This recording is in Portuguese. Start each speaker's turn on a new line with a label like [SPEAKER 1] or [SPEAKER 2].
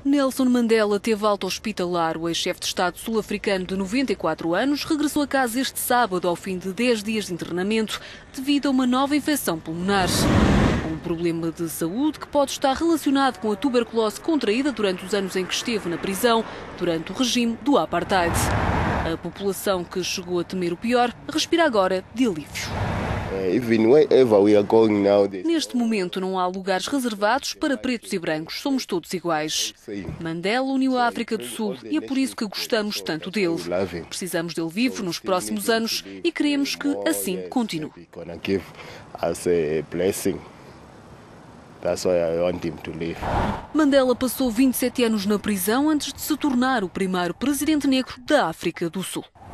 [SPEAKER 1] Nelson Mandela teve alta hospitalar. O ex-chefe de Estado sul-africano de 94 anos regressou a casa este sábado ao fim de 10 dias de internamento devido a uma nova infecção pulmonar. Um problema de saúde que pode estar relacionado com a tuberculose contraída durante os anos em que esteve na prisão, durante o regime do apartheid. A população, que chegou a temer o pior, respira agora de alívio. Neste momento não há lugares reservados para pretos e brancos, somos todos iguais. Mandela uniu a África do Sul e é por isso que gostamos tanto dele. Precisamos dele vivo nos próximos anos e queremos que assim continue. Mandela passou 27 anos na prisão antes de se tornar o primeiro presidente negro da África do Sul.